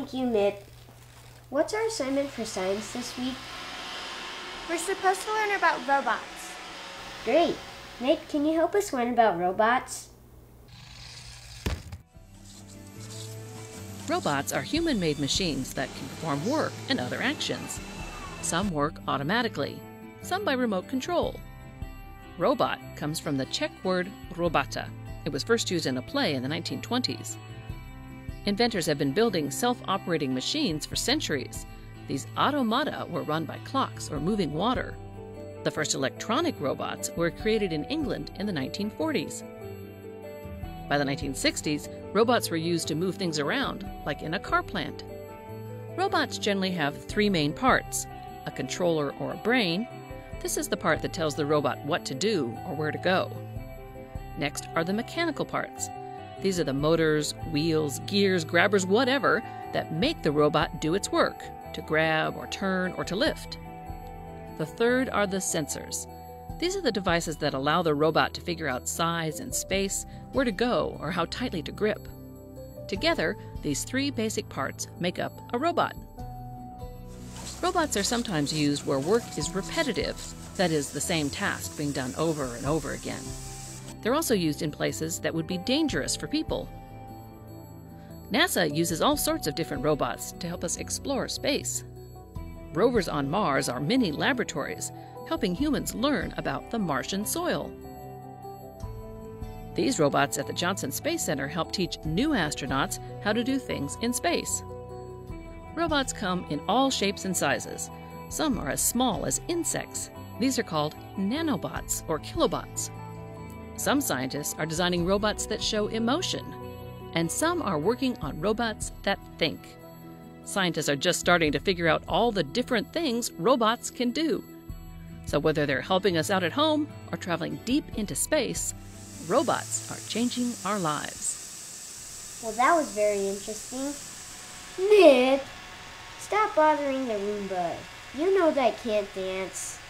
Thank you, Mitt. What's our assignment for science this week? We're supposed to learn about robots. Great. Mitt, can you help us learn about robots? Robots are human-made machines that can perform work and other actions. Some work automatically, some by remote control. Robot comes from the Czech word robota. It was first used in a play in the 1920s. Inventors have been building self-operating machines for centuries. These automata were run by clocks or moving water. The first electronic robots were created in England in the 1940s. By the 1960s, robots were used to move things around, like in a car plant. Robots generally have three main parts: a controller or a brain. This is the part that tells the robot what to do or where to go. Next are the mechanical parts. These are the motors, wheels, gears, grabbers, whatever, that make the robot do its work, to grab or turn or to lift. The third are the sensors. These are the devices that allow the robot to figure out size and space, where to go, or how tightly to grip. Together, these three basic parts make up a robot. Robots are sometimes used where work is repetitive, that is, the same task being done over and over again. They're also used in places that would be dangerous for people. NASA uses all sorts of different robots to help us explore space. Rovers on Mars are mini laboratories, helping humans learn about the Martian soil. These robots at the Johnson Space Center help teach new astronauts how to do things in space. Robots come in all shapes and sizes. Some are as small as insects. These are called nanobots or kilobots. Some scientists are designing robots that show emotion, and some are working on robots that think. Scientists are just starting to figure out all the different things robots can do. So whether they're helping us out at home or traveling deep into space, robots are changing our lives. Well, that was very interesting. Mitt, stop bothering the Roomba. You know that can't dance.